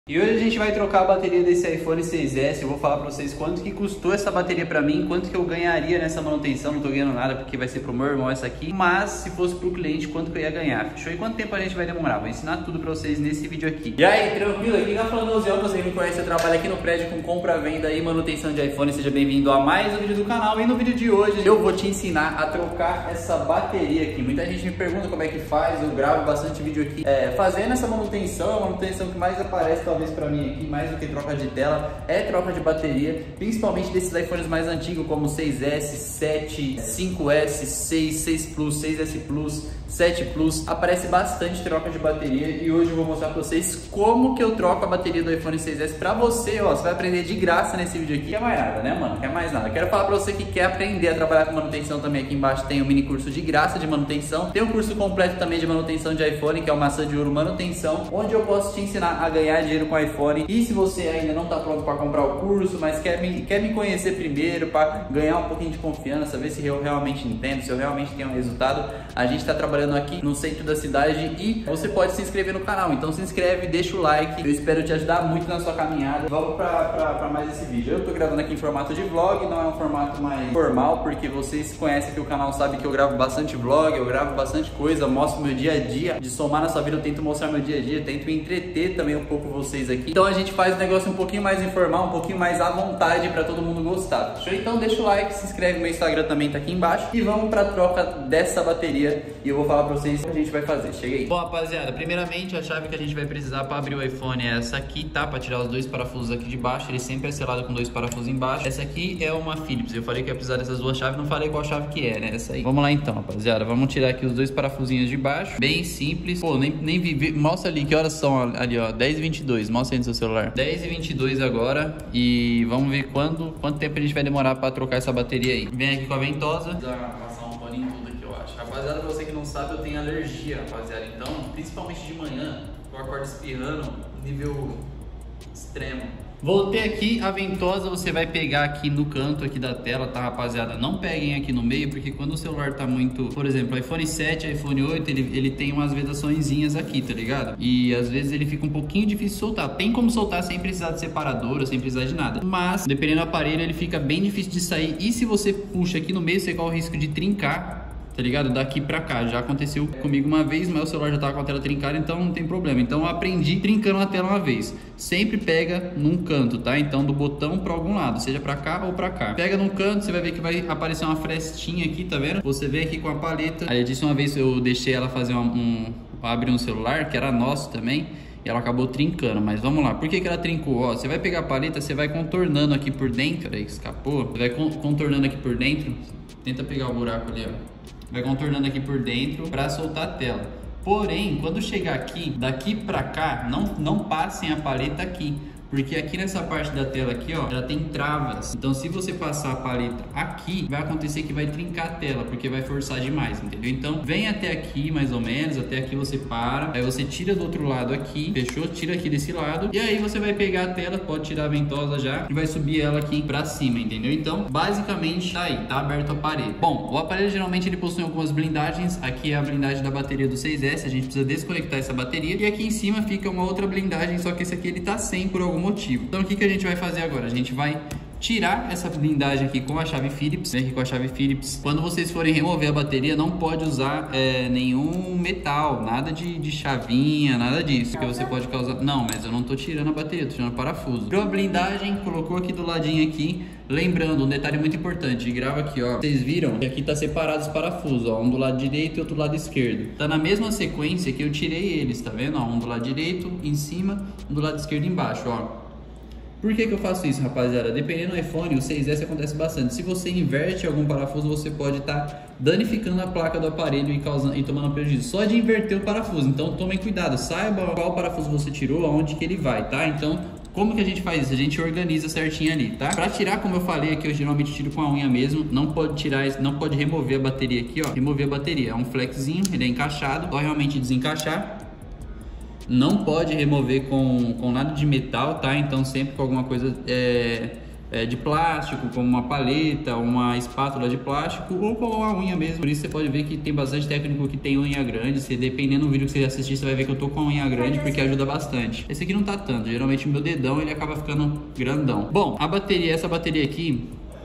E hoje a gente vai trocar a bateria desse iPhone 6S. Eu vou falar pra vocês quanto que custou essa bateria pra mim, quanto que eu ganharia nessa manutenção. Não tô ganhando nada porque vai ser pro meu irmão essa aqui, mas se fosse pro cliente, quanto que eu ia ganhar, fechou? E quanto tempo a gente vai demorar? Vou ensinar tudo pra vocês nesse vídeo aqui. E aí, tranquilo? Aqui na Flanosiel, você me conhece, eu trabalho aqui no prédio com compra, venda e manutenção de iPhone. Seja bem-vindo a mais um vídeo do canal. E no vídeo de hoje eu vou te ensinar a trocar essa bateria aqui. Muita gente me pergunta como é que faz, eu gravo bastante vídeo aqui fazendo essa manutenção. A manutenção que mais aparece talvez pra mim aqui, mais do que troca de tela, é troca de bateria, principalmente desses iPhones mais antigos como 6S, 7, 5S, 6, 6 Plus, 6S Plus, 7 Plus, aparece bastante troca de bateria e hoje eu vou mostrar pra vocês como que eu troco a bateria do iPhone 6S pra você, ó, você vai aprender de graça nesse vídeo aqui, quer mais nada, né, mano? Quer mais nada. Quero falar pra você que quer aprender a trabalhar com manutenção também, aqui embaixo tem um mini curso de graça de manutenção, tem um curso completo também de manutenção de iPhone, que é o Maçã de Ouro Manutenção, onde eu posso te ensinar a ganhar dinheiro com iPhone. E se você ainda não está pronto para comprar o curso, mas quer me conhecer primeiro, para ganhar um pouquinho de confiança, ver se eu realmente entendo, se eu realmente tenho um resultado, a gente está trabalhando aqui no centro da cidade e você pode se inscrever no canal. Então se inscreve, deixa o like, eu espero te ajudar muito na sua caminhada. Vamos para mais esse vídeo. Eu estou gravando aqui em formato de vlog, não é um formato mais formal, porque vocês conhecem aqui o canal, sabem que eu gravo bastante vlog, eu gravo bastante coisa, mostro meu dia a dia, de somar na sua vida eu tento mostrar meu dia a dia, tento entreter também um pouco vocês aqui. Então a gente faz um negócio um pouquinho mais informal, um pouquinho mais à vontade para todo mundo gostar. Fechou? Então deixa o like, se inscreve, meu Instagram também tá aqui embaixo e vamos para troca dessa bateria e eu vou falar para vocês o que a gente vai fazer. Chega aí. Bom, rapaziada, primeiramente a chave que a gente vai precisar para abrir o iPhone é essa aqui, tá? Para tirar os dois parafusos aqui de baixo, ele sempre é selado com dois parafusos embaixo. Essa aqui é uma Phillips. Eu falei que ia precisar dessas duas chaves, não falei qual chave que é, né? Essa aí. Vamos lá então, rapaziada. Vamos tirar aqui os dois parafusinhos de baixo, bem simples. Pô, nem vi. Mostra ali que horas são ali, ó, 10h22. Mostra aí no seu celular. 10h22 agora e vamos ver quanto tempo a gente vai demorar para trocar essa bateria aí. Vem aqui com a ventosa, passar um pano em tudo aqui, eu acho. Rapaziada, pra você que não sabe, eu tenho alergia, rapaziada. Então, principalmente de manhã, eu acordo espirrando, nível extremo. Voltei aqui, a ventosa você vai pegar aqui no canto aqui da tela, tá, rapaziada? Não peguem aqui no meio, porque quando o celular tá muito... Por exemplo, iPhone 7, iPhone 8, ele tem umas vedaçõezinhas aqui, tá ligado? E às vezes ele fica um pouquinho difícil de soltar. Tem como soltar sem precisar de separadora, sem precisar de nada. Mas, dependendo do aparelho, ele fica bem difícil de sair. E se você puxa aqui no meio, você corre o risco de trincar, tá ligado? Daqui pra cá. Já aconteceu comigo uma vez, mas o celular já tava com a tela trincada, então não tem problema. Então eu aprendi trincando a tela uma vez. Sempre pega num canto, tá? Então do botão pra algum lado, seja pra cá ou pra cá. Pega num canto, você vai ver que vai aparecer uma frestinha aqui, tá vendo? Você vem aqui com a paleta. Aí eu disse uma vez, eu deixei ela fazer abrir um celular, que era nosso também, e ela acabou trincando, mas vamos lá. Por que ela trincou? Ó, você vai pegar a paleta, você vai contornando aqui por dentro. Aí escapou. Você vai contornando aqui por dentro. Tenta pegar o buraco ali, ó. Vai contornando aqui por dentro para soltar a tela. Porém, quando chegar aqui, daqui para cá, não passem a paleta aqui, porque aqui nessa parte da tela aqui, ó, ela tem travas. Então se você passar a paleta aqui, vai acontecer que vai trincar a tela, porque vai forçar demais, entendeu? Então vem até aqui mais ou menos, até aqui você para, aí você tira do outro lado aqui, fechou? Tira aqui desse lado, e aí você vai pegar a tela, pode tirar a ventosa já, e vai subir ela aqui pra cima, entendeu? Então basicamente tá aí, tá aberto o aparelho. Bom, o aparelho geralmente ele possui algumas blindagens. Aqui é a blindagem da bateria do 6S, a gente precisa desconectar essa bateria, e aqui em cima fica uma outra blindagem, só que esse aqui ele tá sem por algum motivo. Então o que a gente vai fazer agora? A gente vai tirar essa blindagem aqui com a chave Phillips, aqui com a chave Phillips. Quando vocês forem remover a bateria, não pode usar nenhum metal, nada de chavinha, nada disso, porque você pode causar... Não, mas eu não tô tirando a bateria, tô tirando o parafuso. Tirou a blindagem, colocou aqui do ladinho aqui. Lembrando, um detalhe muito importante, grava aqui, ó. Vocês viram que aqui tá separado os parafusos, ó, um do lado direito e outro do lado esquerdo. Tá na mesma sequência que eu tirei eles, tá vendo? Ó, um do lado direito em cima, um do lado esquerdo embaixo, ó. Por que eu faço isso, rapaziada? Dependendo do iPhone, o 6S acontece bastante. Se você inverte algum parafuso, você pode estar danificando a placa do aparelho e tomando prejuízo. Só de inverter o parafuso. Então tomem cuidado, saiba qual parafuso você tirou, aonde que ele vai, tá? Então, como que a gente faz isso? A gente organiza certinho ali, tá? Pra tirar, como eu falei aqui, eu geralmente tiro com a unha mesmo. Não pode tirar, não pode remover a bateria aqui, ó. Remover a bateria. É um flexinho, ele é encaixado. Só realmente desencaixar. Não pode remover com nada de metal, tá? Então sempre com alguma coisa de plástico, como uma paleta, uma espátula de plástico ou com uma unha mesmo. Por isso você pode ver que tem bastante técnico que tem unha grande. Se dependendo do vídeo que você assistir, você vai ver que eu tô com a unha grande porque ajuda bastante. Esse aqui não tá tanto, geralmente o meu dedão ele acaba ficando grandão. Bom, a bateria, essa bateria aqui,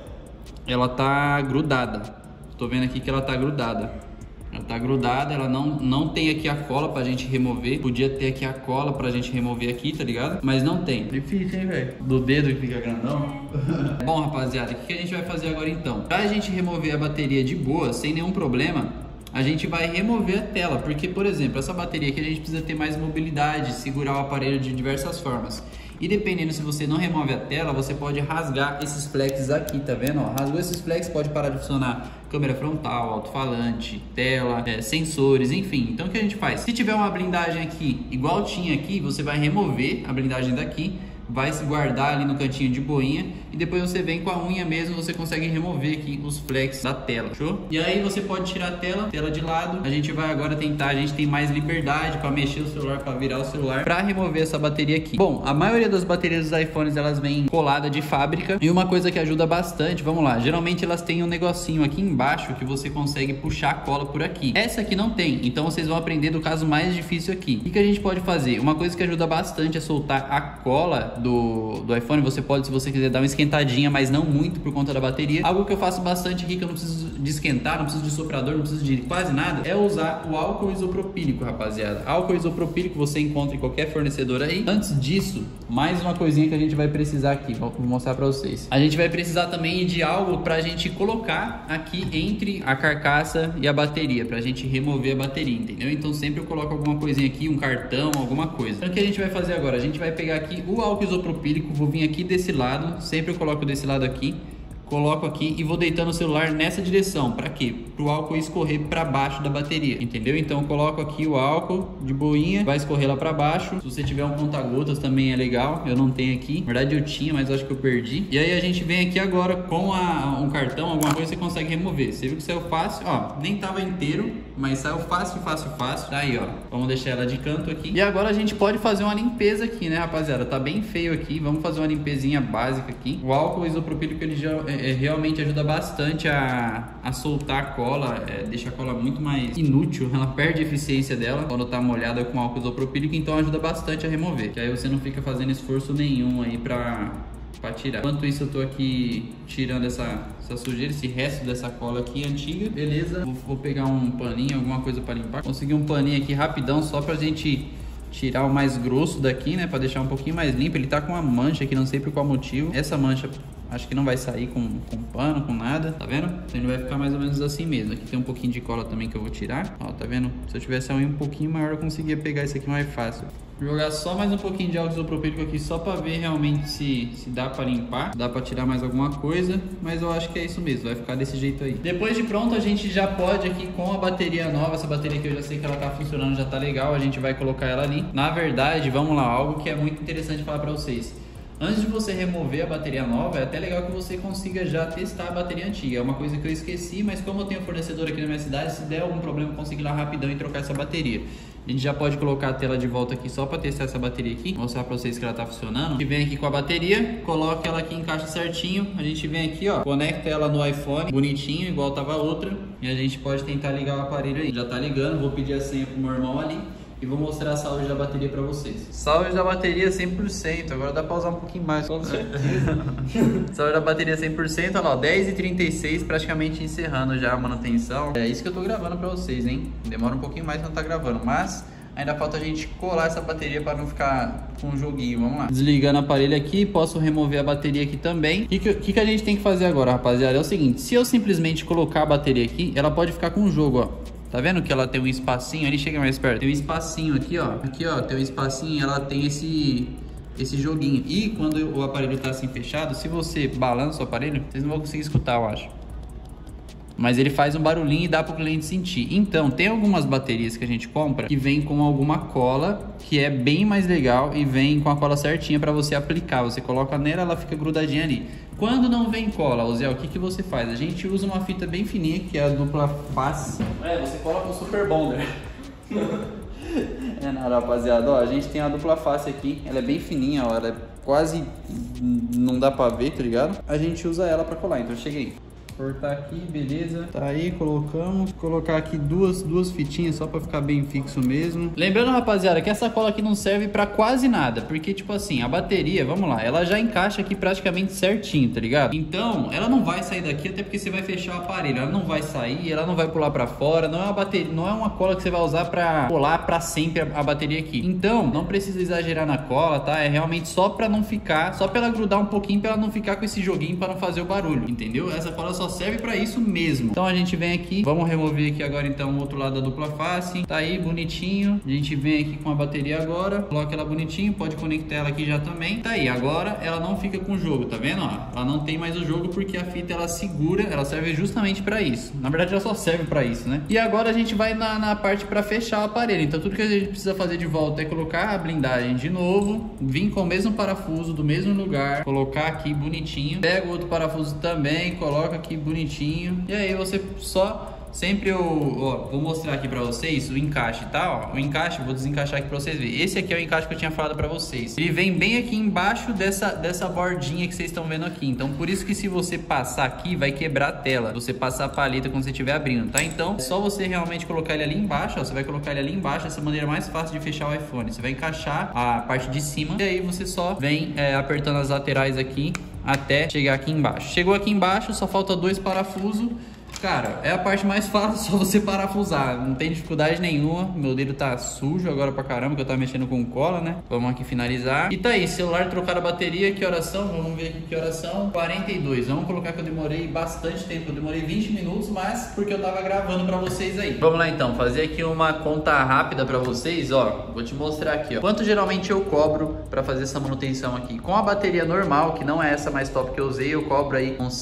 ela tá grudada. Tô vendo aqui que ela tá grudada. Ela tá grudada, ela não tem aqui a cola pra gente remover. Podia ter aqui a cola pra gente remover aqui, tá ligado? Mas não tem. Difícil, hein, velho? Do dedo que fica grandão. Bom, rapaziada, o que a gente vai fazer agora então? Pra gente remover a bateria de boa, sem nenhum problema, a gente vai remover a tela. Porque, por exemplo, essa bateria aqui a gente precisa ter mais mobilidade, segurar o aparelho de diversas formas. E dependendo, se você não remove a tela, você pode rasgar esses flex aqui, tá vendo? Ó, rasgou esses flex, pode parar de funcionar câmera frontal, alto-falante, tela, sensores, enfim. Então o que a gente faz? Se tiver uma blindagem aqui, igual tinha aqui, você vai remover a blindagem daqui, vai se guardar ali no cantinho de boinha e depois você vem com a unha mesmo, você consegue remover aqui os flex da tela, show? E aí você pode tirar a tela de lado. A gente vai agora tentar, a gente tem mais liberdade para mexer o celular, para virar o celular, para remover essa bateria aqui. Bom, a maioria das baterias dos iPhones, elas vêm colada de fábrica e uma coisa que ajuda bastante, vamos lá, geralmente elas têm um negocinho aqui embaixo que você consegue puxar a cola por aqui. Essa aqui não tem, então vocês vão aprender do caso mais difícil aqui. O que a gente pode fazer? Uma coisa que ajuda bastante é soltar a cola do iPhone. Você pode, se você quiser, dar uma esquentadinha, mas não muito por conta da bateria. Algo que eu faço bastante aqui, que eu não preciso de esquentar, não preciso de soprador, não preciso de quase nada, é usar o álcool isopropílico, rapaziada. Álcool isopropílico você encontra em qualquer fornecedor aí. Antes disso, mais uma coisinha que a gente vai precisar aqui, vou mostrar pra vocês. A gente vai precisar também de algo pra gente colocar aqui entre a carcaça e a bateria, pra gente remover a bateria, entendeu? Então sempre eu coloco alguma coisinha aqui, um cartão, alguma coisa. Então o que a gente vai fazer agora? A gente vai pegar aqui o álcool isopropílico, vou vir aqui desse lado, sempre eu coloco desse lado aqui, coloco aqui e vou deitando o celular nessa direção. Para quê? Para o álcool escorrer para baixo da bateria, entendeu? Então eu coloco aqui o álcool de boinha, vai escorrer lá para baixo. Se você tiver um conta-gotas também é legal, eu não tenho aqui. Na verdade eu tinha, mas acho que eu perdi. E aí a gente vem aqui agora com um cartão, alguma coisa você consegue remover. Você viu que saiu fácil, ó, nem tava inteiro, mas saiu fácil, fácil, fácil. Tá aí, ó, vamos deixar ela de canto aqui. E agora a gente pode fazer uma limpeza aqui, né, rapaziada? Tá bem feio aqui, vamos fazer uma limpezinha básica aqui. O álcool isopropílico, ele já realmente ajuda bastante a soltar a cola, deixa a cola muito mais inútil, ela perde a eficiência dela quando tá molhada com álcool isopropílico, então ajuda bastante a remover, que aí você não fica fazendo esforço nenhum aí pra tirar. Enquanto isso eu tô aqui tirando essa sujeira, esse resto dessa cola aqui antiga, beleza? Vou pegar um paninho, alguma coisa pra limpar. Consegui um paninho aqui rapidão, só pra gente tirar o mais grosso daqui, né, pra deixar um pouquinho mais limpo. Ele tá com uma mancha aqui, não sei por qual motivo. Essa mancha acho que não vai sair com pano, com nada, tá vendo? Então ele vai ficar mais ou menos assim mesmo. Aqui tem um pouquinho de cola também que eu vou tirar. Ó, tá vendo? Se eu tivesse a unha um pouquinho maior, eu conseguia pegar isso aqui mais fácil. Vou jogar só mais um pouquinho de álcool isopropílico aqui, só pra ver realmente se dá pra limpar, dá pra tirar mais alguma coisa, mas eu acho que é isso mesmo, vai ficar desse jeito aí. Depois de pronto, a gente já pode aqui com a bateria nova, essa bateria que eu já sei que ela tá funcionando, já tá legal, a gente vai colocar ela ali. Na verdade, vamos lá, algo que é muito interessante falar pra vocês. Antes de você remover a bateria nova, é até legal que você consiga já testar a bateria antiga. É uma coisa que eu esqueci, mas como eu tenho fornecedor aqui na minha cidade, se der algum problema, eu consigo ir lá rapidão e trocar essa bateria. A gente já pode colocar a tela de volta aqui só para testar essa bateria aqui, mostrar para vocês que ela tá funcionando. A gente vem aqui com a bateria, coloca ela aqui, encaixa certinho. A gente vem aqui, ó, conecta ela no iPhone, bonitinho, igual tava a outra. E a gente pode tentar ligar o aparelho aí. Já tá ligando, vou pedir a senha pro meu irmão ali. E vou mostrar a saúde da bateria pra vocês. Saúde da bateria 100%. Agora dá pra usar um pouquinho mais. Com certeza. Saúde da bateria 100%. Olha lá, 10h36, praticamente encerrando já a manutenção. É isso que eu tô gravando pra vocês, hein? Demora um pouquinho mais pra não tá gravando, mas ainda falta a gente colar essa bateria para não ficar com um joguinho. Vamos lá. Desligando o aparelho aqui, posso remover a bateria aqui também. O que a gente tem que fazer agora, rapaziada? É o seguinte, se eu simplesmente colocar a bateria aqui, ela pode ficar com um jogo, ó. Tá vendo que ela tem um espacinho ali? Chega mais perto. Tem um espacinho aqui, ó. Aqui, ó, tem um espacinho e ela tem esse joguinho. E quando o aparelho tá assim fechado, se você balança o aparelho, vocês não vão conseguir escutar, eu acho. Mas ele faz um barulhinho e dá para o cliente sentir. Então, tem algumas baterias que a gente compra que vem com alguma cola que é bem mais legal e vem com a cola certinha para você aplicar. Você coloca nela, ela fica grudadinha ali. Quando não vem cola, Zé, o que você faz? A gente usa uma fita bem fininha, que é a dupla face. Você coloca um Super Bonder. É nada, rapaziada. Ó, a gente tem a dupla face aqui. Ela é bem fininha, ó. Ela é quase... não dá pra ver, tá ligado? A gente usa ela pra colar, então cheguei. Cortar aqui, beleza. Tá aí, colocamos. Colocar aqui duas fitinhas só pra ficar bem fixo mesmo. Lembrando, rapaziada, que essa cola aqui não serve pra quase nada. Porque, tipo assim, a bateria, vamos lá, ela já encaixa aqui praticamente certinho, tá ligado? Então, ela não vai sair daqui, até porque você vai fechar o aparelho. Ela não vai sair, ela não vai pular pra fora. Não é uma bateria, não é uma cola que você vai usar pra colar pra sempre a bateria aqui. Então, não precisa exagerar na cola, tá? É realmente só pra não ficar, só pra ela grudar um pouquinho, pra ela não ficar com esse joguinho, pra não fazer o barulho, entendeu? Essa cola só serve pra isso mesmo. Então a gente vem aqui, vamos remover aqui agora então o outro lado da dupla face. Tá aí, bonitinho. A gente vem aqui com a bateria agora, coloca ela bonitinho, pode conectar ela aqui já também. Tá aí, agora ela não fica com o jogo, tá vendo? Ó, ela não tem mais o jogo porque a fita ela segura, ela serve justamente pra isso. Na verdade ela só serve pra isso, né? E agora a gente vai na parte pra fechar o aparelho. Então tudo que a gente precisa fazer de volta é colocar a blindagem de novo, vir com o mesmo parafuso do mesmo lugar, colocar aqui bonitinho, pega o outro parafuso também, coloca aqui bonitinho. E aí você só sempre vou mostrar aqui pra vocês o encaixe, tá? Ó, o encaixe, vou desencaixar aqui pra vocês verem. Esse aqui é o encaixe que eu tinha falado pra vocês. Ele vem bem aqui embaixo dessa bordinha que vocês estão vendo aqui. Então por isso que se você passar aqui vai quebrar a tela. Você passar a paleta quando você estiver abrindo, tá? Então é só você realmente colocar ele ali embaixo, ó. Você vai colocar ele ali embaixo, essa maneira mais fácil de fechar o iPhone. Você vai encaixar a parte de cima e aí você só vem apertando as laterais aqui até chegar aqui embaixo. Chegou aqui embaixo, só falta 2 parafusos. Cara, é a parte mais fácil, só você parafusar, não tem dificuldade nenhuma. Meu dedo tá sujo agora pra caramba, que eu tava mexendo com cola, né? Vamos aqui finalizar. E tá aí, celular trocar a bateria, que horas são? Vamos ver aqui que horas são. 42, vamos colocar que eu demorei bastante tempo, eu demorei 20 minutos, mas porque eu tava gravando pra vocês aí. Vamos lá então, fazer aqui uma conta rápida pra vocês, ó. Vou te mostrar aqui, ó. Quanto geralmente eu cobro pra fazer essa manutenção aqui? Com a bateria normal, que não é essa mais top que eu usei, eu cobro aí com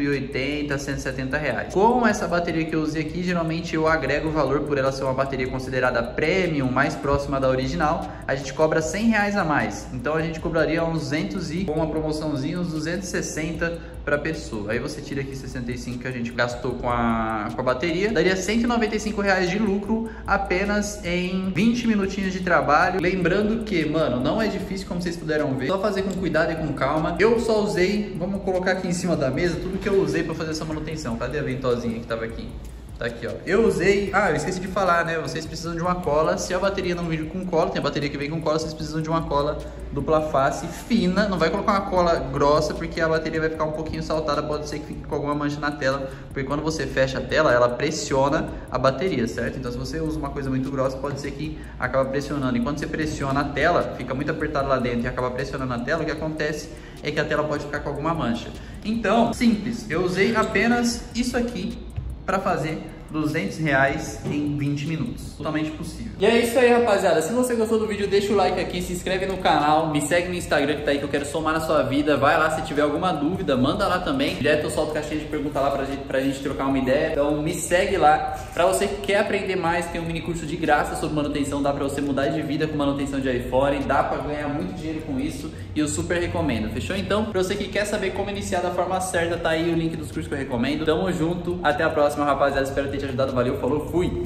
180, 170 reais. Com essa bateria que eu usei aqui, geralmente eu agrego o valor por ela ser uma bateria considerada premium, mais próxima da original, a gente cobra 100 reais a mais. Então a gente cobraria uns 200 e com uma promoçãozinha uns 260 para pessoa. Aí você tira aqui 65 que a gente gastou com a bateria, daria 195 reais de lucro apenas em 20 minutinhos de trabalho. Lembrando que, mano, não é difícil como vocês puderam ver, só fazer com cuidado e com calma. Eu só usei, vamos colocar aqui em cima da mesa, tudo que eu usei para fazer essa manutenção. Cadê a ventosinha que tava aqui? Tá aqui, ó. Eu usei... Ah, eu esqueci de falar, né? Vocês precisam de uma cola. Se a bateria não vir com cola, tem a bateria que vem com cola, vocês precisam de uma cola dupla face fina. Não vai colocar uma cola grossa, porque a bateria vai ficar um pouquinho saltada. Pode ser que fique com alguma mancha na tela, porque quando você fecha a tela, ela pressiona a bateria, certo? Então, se você usa uma coisa muito grossa, pode ser que acabe pressionando. E quando você pressiona a tela, fica muito apertado lá dentro e acaba pressionando a tela, o que acontece é que a tela pode ficar com alguma mancha. Então, simples. Eu usei apenas isso aqui para fazer 200 reais em 20 minutos. Totalmente possível. E é isso aí, rapaziada. Se você gostou do vídeo, deixa o like aqui, se inscreve no canal, me segue no Instagram que tá aí, que eu quero somar na sua vida. Vai lá, se tiver alguma dúvida, manda lá também. Direto eu solto caixinha de pergunta lá pra gente trocar uma ideia. Então me segue lá. Pra você que quer aprender mais, tem um mini curso de graça sobre manutenção. Dá pra você mudar de vida com manutenção de iPhone. Dá pra ganhar muito dinheiro com isso. E eu super recomendo. Fechou? Então, pra você que quer saber como iniciar da forma certa, tá aí o link dos cursos que eu recomendo. Tamo junto. Até a próxima, rapaziada. Espero ter te ajudado. Valeu, falou, fui!